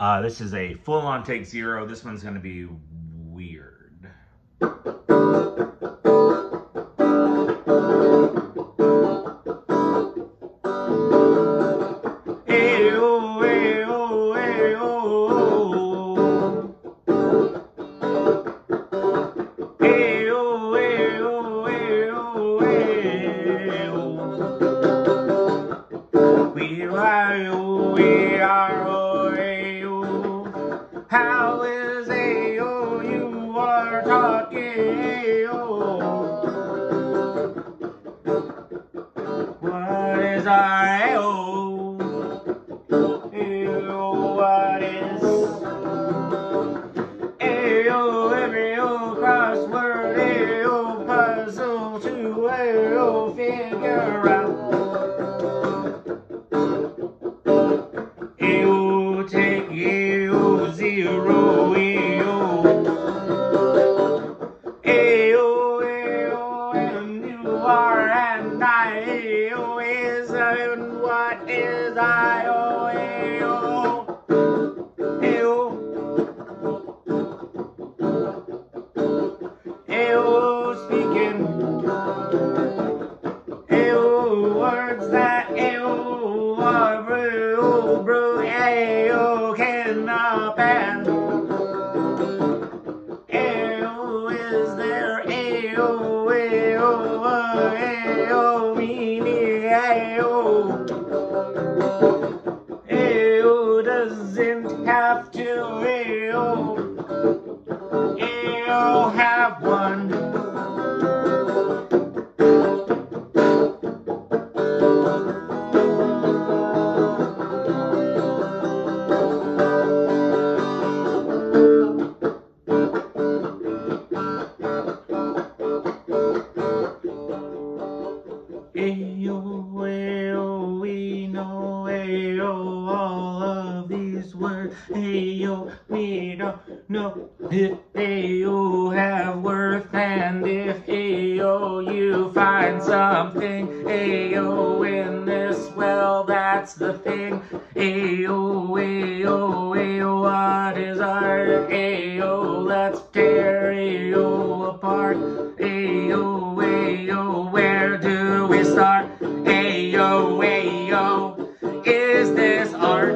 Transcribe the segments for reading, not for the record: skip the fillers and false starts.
This is a full-on take 0. This one's going to be weird. How is ayyyy? You are talking ayyyy. What is our ayyyy? Ayyyy, what is ayyyy? Every crossword ayyyy, puzzle to ayyyy, figure out. Ayyyy, take ayyyy, 0 ayyyy, and you are and I is and what is I speaking words that are brok cannot bend. Is there meaning doesn't have to have one. Ayyyy, we know ayyyy, all of these words. Ayyyy, we don't know if ayyyy have worth, and if ayyyy you find something ayyyy in this, well that's the thing. Ayyyy, what is art? Ayyyy, let's tear ayyyy apart. Ayyyy, where do we start? Ayyyy, is this art?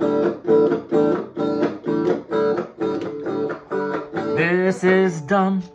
This is dumb.